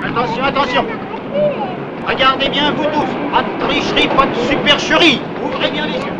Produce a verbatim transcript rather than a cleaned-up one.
Attention, attention. Regardez bien, vous tous. Pas de tricherie, pas de supercherie. Ouvrez bien les yeux.